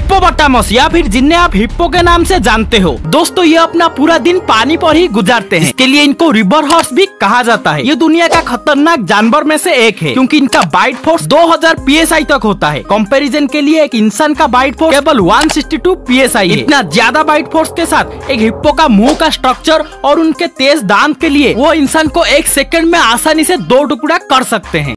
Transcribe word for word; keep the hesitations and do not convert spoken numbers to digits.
Hippopotamus या फिर जिन्हें आप हिप्पो के नाम से जानते हो दोस्तों, ये अपना पूरा दिन पानी पर ही गुजारते हैं। इसके लिए इनको रिवर हॉर्स भी कहा जाता है। ये दुनिया का खतरनाक जानवर में से एक है क्योंकि इनका बाइट फोर्स दो हज़ार पी एस आई तक होता है। कंपैरिजन के लिए एक इंसान का बाइट फोर्स केवल एक सौ बासठ पी एस आई है। इतना ज्यादा बाइट फोर्स के साथ एक हिप्पो का मुंह का स्ट्रक्चर और उनके तेज दांत के लिए वो इंसान को एक सेकंड में आसानी से दो टुकड़ा कर सकते हैं।